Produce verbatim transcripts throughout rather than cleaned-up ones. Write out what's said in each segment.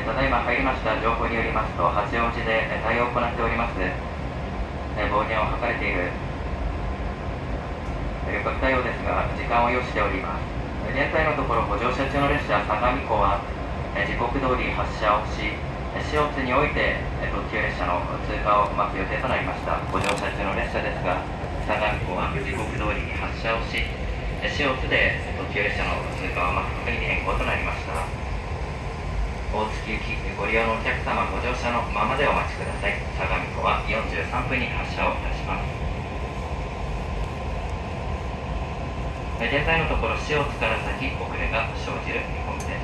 ただいま入りました情報によりますと、八王子で対応を行っております。暴言を吐かれている旅客対応ですが、時間を要しております。現在のところ、ご乗車中の列車、相模湖は時刻通り発車をし、始発において特急列車の通過を待つ予定となりました。ご乗車中の列車ですが、相模湖は時刻通りに発車をし、始発で特急列車の通過を待つことに変更となりました。大月行きご利用のお客様、ご乗車のままでお待ちください。相模湖はよんじゅうさんぷんに発車をいたします。現在のところ、始発から先遅れが生じる見込みです。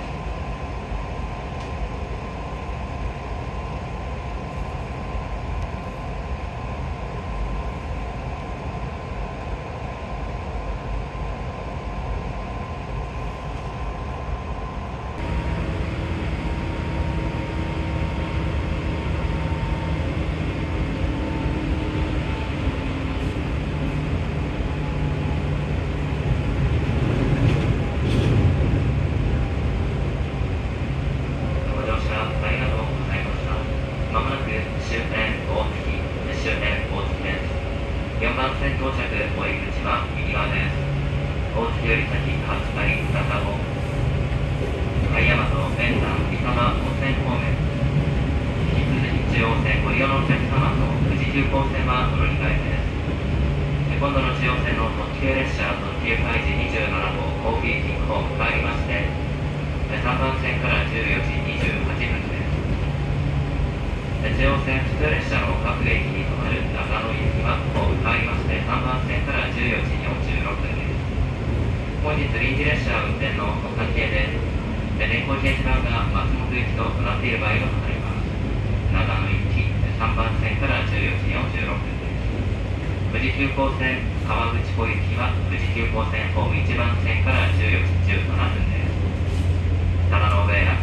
よんばん線到着、お入り口は右側です。大月より先、初台、高尾、貝山と弁山、伊佐間、温泉方面。引き続き中央線ご利用のお客様と富士急行線はお乗り換えです。今度の中央線の特急列車、特急開示にじゅうなな号コーヒーキングホーム変わりまして、さんばん線からじゅうよじにじゅうはっぷんです。中央線普通列車の各駅に止まる長野行きはホーム変わりましてさんばん線からじゅうよじよんじゅうろっぷんです。本日臨時列車運転の関係で電光掲示板が松本行きとなっている場合がございます。長野行きさんばん線からじゅうよじよんじゅうろっぷんです。富士急行線川口湖行きは富士急行線ホームいちばん線からじゅうよじじゅうななふんです。棚の上や